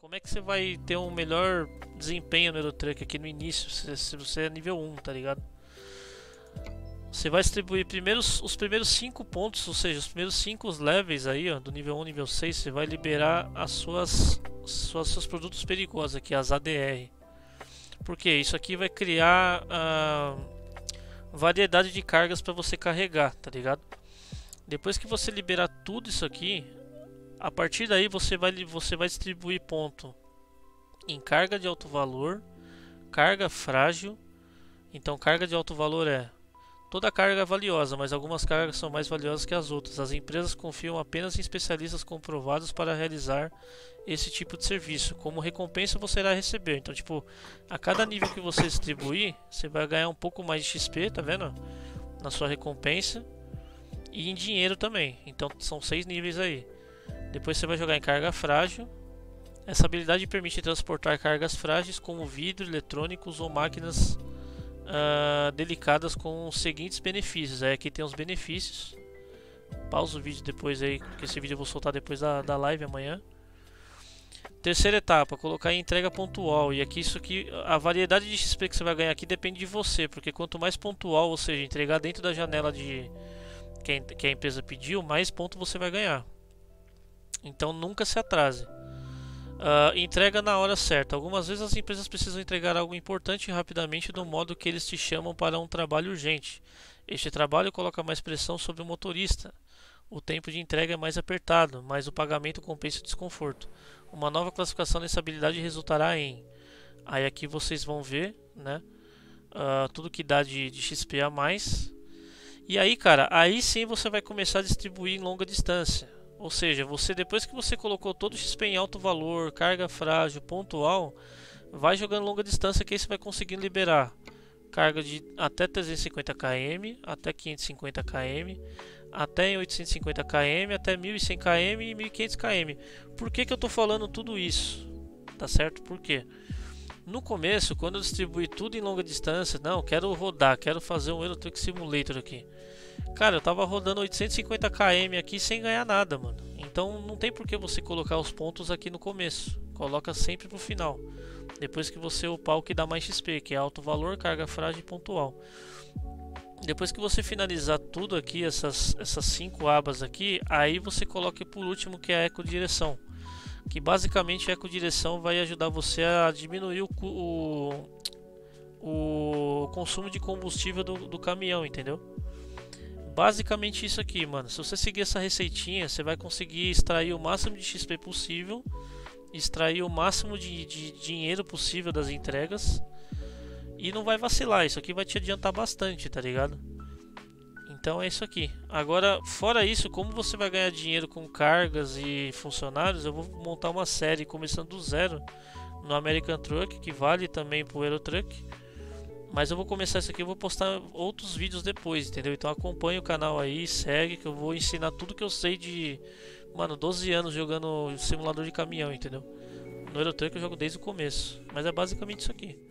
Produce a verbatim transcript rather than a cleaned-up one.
como é que você vai ter um melhor desempenho no Eurotruck aqui no início, se, se você é nível um, tá ligado? Você vai distribuir primeiro os primeiros cinco pontos, ou seja, os primeiros cinco levels aí, ó, do nível um, nível seis, você vai liberar as suas, suas seus produtos perigosos aqui, as A D R. Porque isso aqui vai criar uh, variedade de cargas para você carregar, tá ligado? Depois que você liberar tudo isso aqui, a partir daí você vai, você vai distribuir ponto em carga de alto valor, carga frágil. Então carga de alto valor é toda carga é valiosa, mas algumas cargas são mais valiosas que as outras. As empresas confiam apenas em especialistas comprovados para realizar esse tipo de serviço. Como recompensa você irá receber. Então, tipo, a cada nível que você distribuir, você vai ganhar um pouco mais de X P, tá vendo? Na sua recompensa. E em dinheiro também. Então, são seis níveis aí. Depois você vai jogar em carga frágil. Essa habilidade permite transportar cargas frágeis como vidro, eletrônicos ou máquinas Uh, delicadas com os seguintes benefícios. Aí aqui tem os benefícios. Pausa o vídeo depois aí, porque esse vídeo eu vou soltar depois da, da live amanhã. Terceira etapa, colocar em entrega pontual. E aqui isso aqui, a variedade de X P que você vai ganhar aqui depende de você, porque quanto mais pontual, ou seja, entregar dentro da janela de que a, que a empresa pediu, mais ponto você vai ganhar. Então nunca se atrase. Uh, entrega na hora certa. Algumas vezes as empresas precisam entregar algo importante rapidamente do modo que eles te chamam para um trabalho urgente. Este trabalho coloca mais pressão sobre o motorista. O tempo de entrega é mais apertado, mas o pagamento compensa o desconforto. Uma nova classificação dessa habilidade resultará em... Aí aqui vocês vão ver, né? Uh, tudo que dá de, de X P a mais. E aí, cara, aí sim você vai começar a distribuir em longa distância. Ou seja, você depois que você colocou todo o X P em alto valor, carga frágil, pontual, vai jogando longa distância que aí você vai conseguindo liberar carga de até trezentos e cinquenta quilômetros, até quinhentos e cinquenta quilômetros, até oitocentos e cinquenta quilômetros, até mil e cem quilômetros e mil e quinhentos quilômetros. Por que que eu tô falando tudo isso? Tá certo? Por quê? No começo, quando eu distribuí tudo em longa distância, não, quero rodar, quero fazer um Eurotruck Simulator aqui. Cara, eu tava rodando oitocentos e cinquenta quilômetros aqui sem ganhar nada, mano. Então não tem por que você colocar os pontos aqui no começo. Coloca sempre pro final. Depois que você upar o que dá mais X P, que é alto valor, carga frágil e pontual. Depois que você finalizar tudo aqui, essas, essas cinco abas aqui, aí você coloca por último que é a ecodireção. Que basicamente a ecodireção vai ajudar você a diminuir o, o, o consumo de combustível do, do caminhão, entendeu? Basicamente isso aqui, mano. Se você seguir essa receitinha, você vai conseguir extrair o máximo de X P possível, extrair o máximo de, de dinheiro possível das entregas e não vai vacilar. Isso aqui vai te adiantar bastante, tá ligado? Então é isso aqui. Agora, fora isso, como você vai ganhar dinheiro com cargas e funcionários, eu vou montar uma série começando do zero no American Truck, que vale também pro Eurotruck. Mas eu vou começar isso aqui, eu vou postar outros vídeos depois, entendeu? Então acompanha o canal aí, segue, que eu vou ensinar tudo que eu sei de... Mano, doze anos jogando simulador de caminhão, entendeu? No Eurotruck eu jogo desde o começo. Mas é basicamente isso aqui.